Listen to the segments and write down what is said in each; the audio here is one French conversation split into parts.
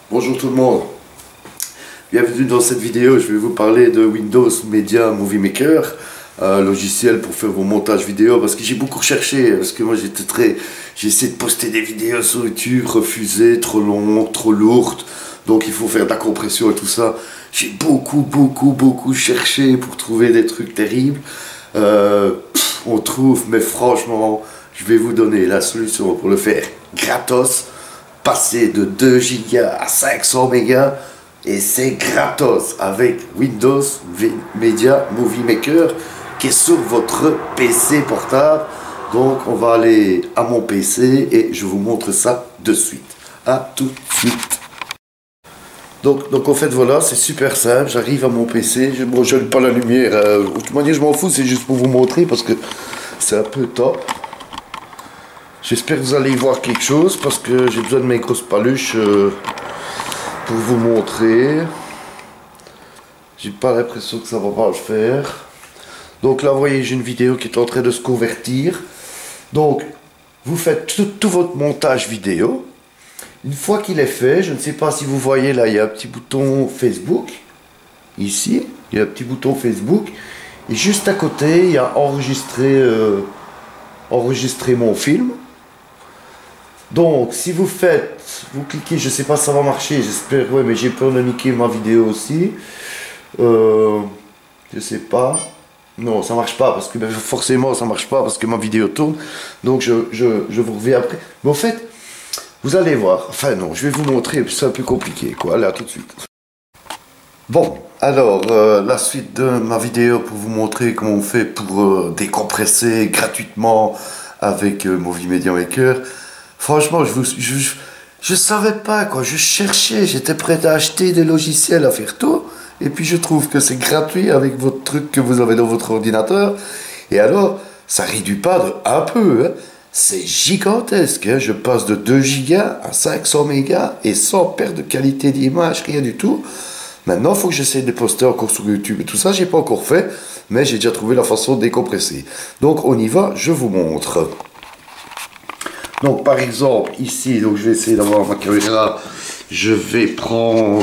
Bonjour tout le monde, bienvenue dans cette vidéo. Je vais vous parler de Windows Media Movie Maker, un logiciel pour faire vos montages vidéo, parce que j'ai beaucoup recherché, parce que moi j'ai essayé de poster des vidéos sur YouTube, refusé, trop long, trop lourdes, donc il faut faire de la compression et tout ça. J'ai beaucoup cherché pour trouver des trucs terribles. On trouve, mais franchement, je vais vous donner la solution pour le faire gratos. Passer de 2 Go à 500 mégas et c'est gratos avec Windows Media Movie Maker qui est sur votre PC portable. Donc on va aller à mon PC et je vous montre ça de suite. À tout de suite. Donc en fait voilà, c'est super simple. J'arrive à mon PC, je n'ai pas la lumière. De toute manière je m'en fous, c'est juste pour vous montrer parce que c'est un peu top. J'espère que vous allez y voir quelque chose parce que j'ai besoin de mes grosses paluches pour vous montrer. J'ai pas l'impression que ça va pas le faire. Donc là vous voyez, j'ai une vidéo qui est en train de se convertir. Donc vous faites tout votre montage vidéo. Une fois qu'il est fait, je ne sais pas si vous voyez là, il y a un petit bouton Facebook. Ici, il y a un petit bouton Facebook. Et juste à côté, il y a enregistrer mon film. Donc, si vous cliquez, je sais pas si ça va marcher, j'espère, ouais, mais j'ai peur de niquer ma vidéo aussi. Je sais pas. Non, ça marche pas, parce que forcément, ça marche pas, parce que ma vidéo tourne. Donc, je vous reviens après. Mais en fait, vous allez voir. Enfin, non, je vais vous montrer, c'est un peu compliqué, quoi. Allez, à tout de suite. Bon, alors, la suite de ma vidéo pour vous montrer comment on fait pour décompresser gratuitement avec Movie Media Maker. Franchement, je savais pas, quoi. Je cherchais, j'étais prêt à acheter des logiciels à faire tout. Et puis je trouve que c'est gratuit avec votre truc que vous avez dans votre ordinateur. Et alors, ça réduit pas de un peu, hein. C'est gigantesque, hein. Je passe de 2 Go à 500 mégas et sans perte de qualité d'image, rien du tout. Maintenant, il faut que j'essaie de poster encore sur YouTube et tout ça. J'ai pas encore fait, mais j'ai déjà trouvé la façon de décompresser. Donc on y va, je vous montre. Donc par exemple ici, donc je vais essayer d'avoir ma caméra. Je vais prendre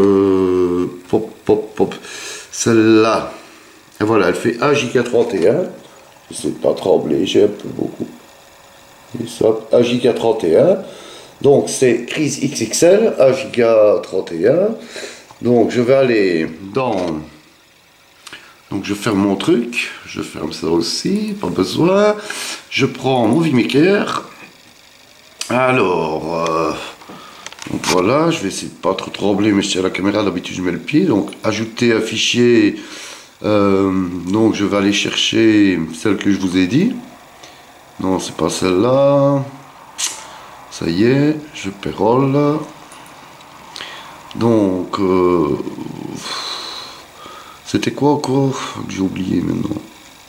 celle-là. Et voilà, elle fait 1 Go 31. Je sais pas trembler, j'ai un peu beaucoup. Et ça, 1 Go 31. Donc c'est prise XXL, 1 Go 31. Donc je vais aller dans. Donc je ferme mon truc, je ferme ça aussi, pas besoin. Je prends Movie Maker. Alors, donc voilà, je vais essayer de pas trop trembler, mais je tiens la caméra, d'habitude je mets le pied. Donc ajouter un fichier, donc je vais aller chercher celle que je vous ai dit. Non, c'est pas celle-là. Ça y est, je pérole. Donc, c'était quoi encore? J'ai oublié maintenant.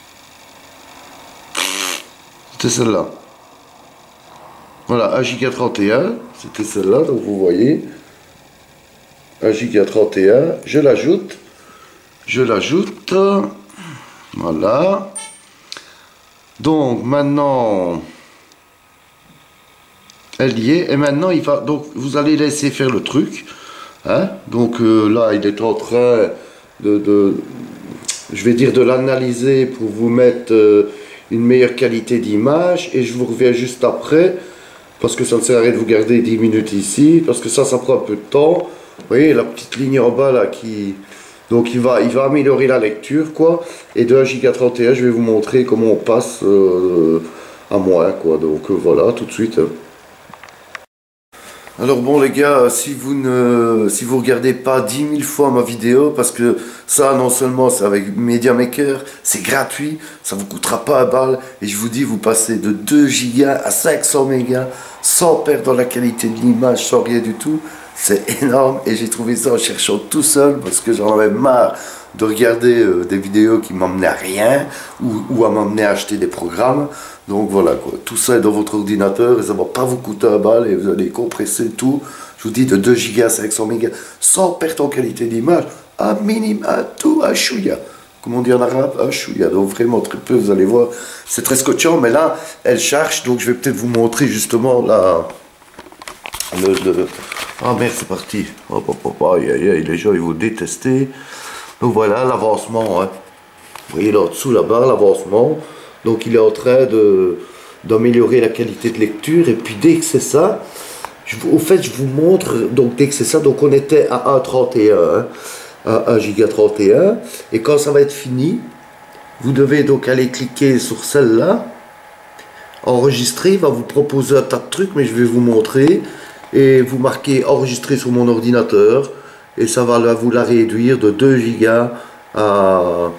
C'était celle-là. Voilà, 1 Go 31, c'était celle-là, donc vous voyez. 1 Go 31, je l'ajoute. Voilà. Donc maintenant, elle y est. Et maintenant, donc vous allez laisser faire le truc. Hein? Donc là, il est en train je vais dire de l'analyser pour vous mettre une meilleure qualité d'image. Et je vous reviens juste après. Parce que ça ne sert à rien de vous garder 10 minutes ici, parce que ça prend un peu de temps. Vous voyez la petite ligne en bas là qui... Donc il va améliorer la lecture, quoi. Et de 1 Go 31, je vais vous montrer comment on passe à moins, quoi. Donc voilà, tout de suite. Alors bon les gars, si vous regardez pas 10 000 fois ma vidéo, parce que ça non seulement c'est avec Media Maker, c'est gratuit, ça vous coûtera pas un balle, et je vous dis vous passez de 2 Go à 500 mégas sans perdre la qualité de l'image, sans rien du tout, c'est énorme. Et j'ai trouvé ça en cherchant tout seul parce que j'en avais marre de regarder des vidéos qui m'emmenaient à rien ou à m'emmener à acheter des programmes. Donc voilà quoi, tout ça est dans votre ordinateur et ça va pas vous coûter un bal et vous allez compresser tout, je vous dis de 2 Go à 500 mégas sans perte en qualité d'image, à minimum, à tout, à chouïa. Comme on dit en arabe, à chouïa. Donc vraiment très peu, vous allez voir, c'est très scotchant, mais là elle charge, donc je vais peut-être vous montrer justement Ah merde, c'est parti. Hop, hop, hop, aïe, aïe, aïe, les gens ils vont détester. Donc voilà l'avancement. Hein. Vous voyez là en dessous là-bas l'avancement. Donc il est en train d'améliorer la qualité de lecture. Et puis dès que c'est ça, au fait je vous montre. Donc dès que c'est ça, donc on était à 1,31. Hein, à 1 giga 31. Et quand ça va être fini, vous devez donc aller cliquer sur celle-là. Enregistrer, il va vous proposer un tas de trucs, mais je vais vous montrer. Et vous marquez enregistrer sur mon ordinateur. Et ça va vous la réduire de 2 gigas à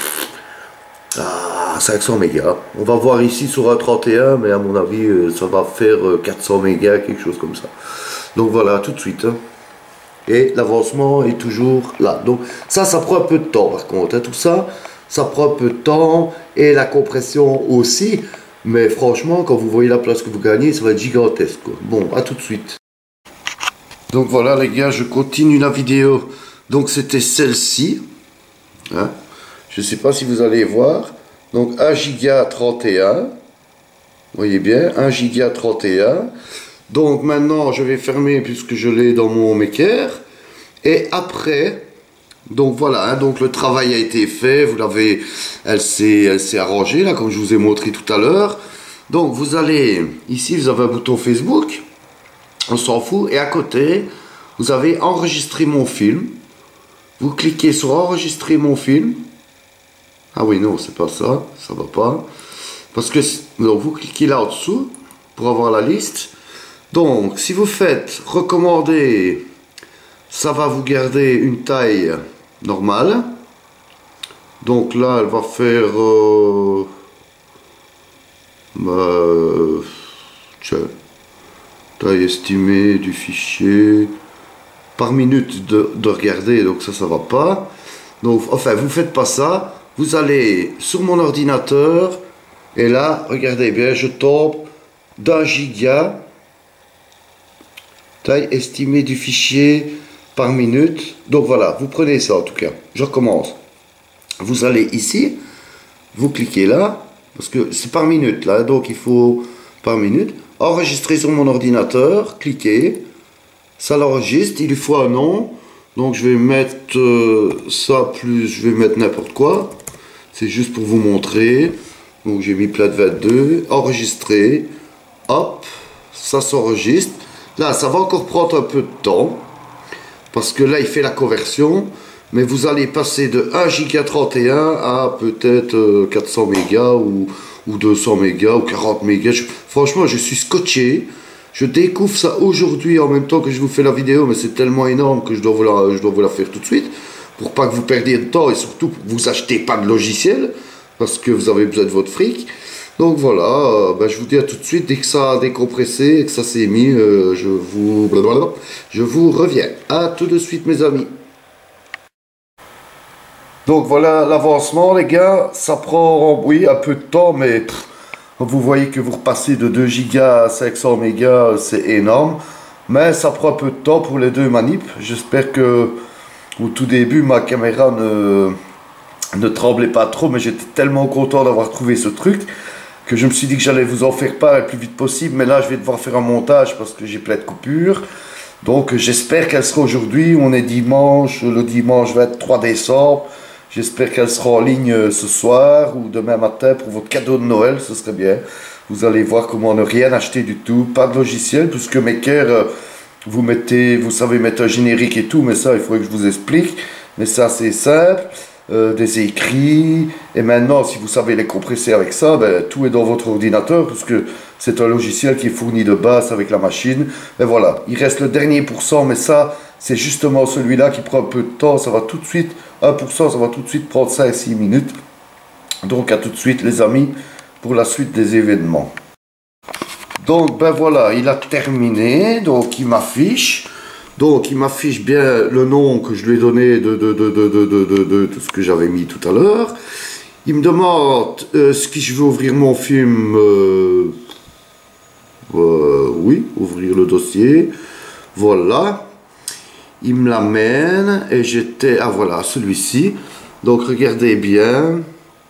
500 mégas. On va voir ici sur un 31, mais à mon avis, ça va faire 400 mégas, quelque chose comme ça. Donc voilà, tout de suite. Hein. Et l'avancement est toujours là. Donc ça prend un peu de temps par contre. Hein. Tout ça, ça prend un peu de temps. Et la compression aussi. Mais franchement, quand vous voyez la place que vous gagnez, ça va être gigantesque. Quoi. Bon, à tout de suite. Donc voilà les gars, je continue la vidéo. Donc c'était celle-ci. Hein. Je ne sais pas si vous allez voir. Donc 1 giga 31. Vous voyez bien, 1 giga 31. Donc maintenant, je vais fermer puisque je l'ai dans mon maker. Et après... Donc voilà, hein, donc le travail a été fait, vous l'avez, elle s'est arrangée là, comme je vous ai montré tout à l'heure. Donc vous allez, ici vous avez un bouton Facebook, on s'en fout, et à côté, vous avez enregistrer mon film. Vous cliquez sur enregistrer mon film. Ah oui, non, c'est pas ça, ça va pas. Parce que, donc vous cliquez là en dessous, pour avoir la liste. Donc, si vous faites recommander, ça va vous garder une taille normale. Donc là, elle va faire taille estimée du fichier par minute de regarder, donc ça va pas. Donc enfin, vous faites pas ça, vous allez sur mon ordinateur et là, regardez bien, je tombe d'1 giga, taille estimée du fichier par minute. Donc voilà, vous prenez ça en tout cas. Je recommence. Vous allez ici, vous cliquez là, parce que c'est par minute là, donc il faut par minute. Enregistrer sur mon ordinateur, cliquez, ça l'enregistre, il lui faut un nom. Donc je vais mettre ça plus, je vais mettre n'importe quoi. C'est juste pour vous montrer. Donc j'ai mis plat de 22, enregistrer, hop, ça s'enregistre. Là, ça va encore prendre un peu de temps. Parce que là, il fait la conversion, mais vous allez passer de 1 giga 31 à peut-être 400 mégas ou 200 mégas ou 40 mégas. Franchement, je suis scotché. Je découvre ça aujourd'hui en même temps que je vous fais la vidéo, mais c'est tellement énorme que je dois vous la faire tout de suite pour pas que vous perdiez de temps et surtout pour que vous achetez pas de logiciel parce que vous avez besoin de votre fric. Donc voilà, je vous dis à tout de suite, dès que ça a décompressé et que ça s'est mis, je vous reviens. À tout de suite mes amis. Donc voilà l'avancement les gars, ça prend oui, un peu de temps, mais vous voyez que vous repassez de 2 gigas à 500 mégas, c'est énorme. Mais ça prend un peu de temps pour les deux manips. J'espère que au tout début ma caméra ne tremblait pas trop, mais j'étais tellement content d'avoir trouvé ce truc que je me suis dit que j'allais vous en faire part le plus vite possible, mais là je vais devoir faire un montage parce que j'ai plein de coupures. Donc j'espère qu'elle sera aujourd'hui, on est dimanche, le dimanche 23 décembre. J'espère qu'elle sera en ligne ce soir ou demain matin pour votre cadeau de Noël, ce serait bien. Vous allez voir comment ne rien acheter du tout, pas de logiciel, puisque Maker, vous savez mettre un générique et tout, mais ça il faudrait que je vous explique. Mais ça c'est simple. Des écrits, et maintenant si vous savez les compresser avec ça, tout est dans votre ordinateur puisque c'est un logiciel qui est fourni de base avec la machine. Et voilà, il reste le dernier pourcent, mais ça c'est justement celui-là qui prend un peu de temps, ça va tout de suite, 1%, ça va tout de suite prendre 5-6 minutes. Donc à tout de suite les amis pour la suite des événements. Donc voilà, il a terminé, donc il m'affiche. Donc il m'affiche bien le nom que je lui ai donné de ce que j'avais mis tout à l'heure. Il me demande si je veux ouvrir mon film. Oui, ouvrir le dossier. Voilà. Il me l'amène et j'étais... Ah voilà, celui-ci. Donc regardez bien.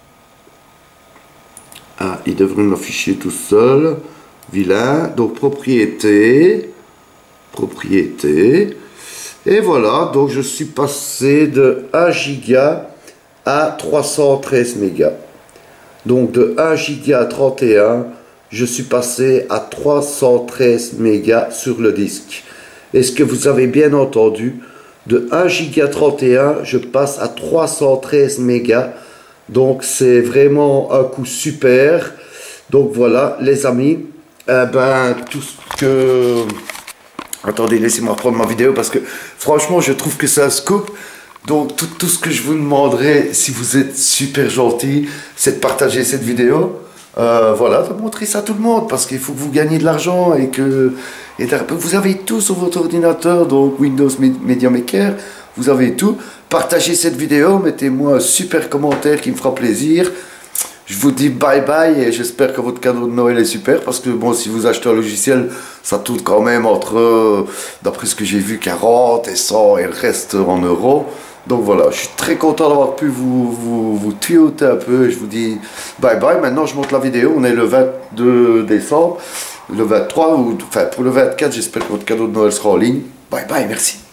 Ah, il devrait m'afficher tout seul. Vilain. Donc propriété. propriété. Et voilà, donc je suis passé de 1 giga à 313 mégas. Donc de 1 giga 31, je suis passé à 313 mégas sur le disque. Est-ce que vous avez bien entendu? De 1 giga 31, je passe à 313 mégas. Donc c'est vraiment un coup super. Donc voilà les amis, tout ce que... Attendez, laissez-moi reprendre ma vidéo parce que franchement je trouve que c'est un scoop. Donc tout ce que je vous demanderai, si vous êtes super gentil, c'est de partager cette vidéo. Voilà, de montrer ça à tout le monde parce qu'il faut que vous gagniez de l'argent et que vous avez tout sur votre ordinateur, donc Windows Media Maker, vous avez tout. Partagez cette vidéo, mettez-moi un super commentaire qui me fera plaisir. Je vous dis bye bye et j'espère que votre cadeau de Noël est super parce que bon, si vous achetez un logiciel, ça tourne quand même entre, d'après ce que j'ai vu, 40 et 100 et le reste en euros. Donc voilà, je suis très content d'avoir pu vous tuyauter un peu et je vous dis bye bye. Maintenant je monte la vidéo, on est le 22 décembre, le 23 ou enfin pour le 24, j'espère que votre cadeau de Noël sera en ligne. Bye bye, merci.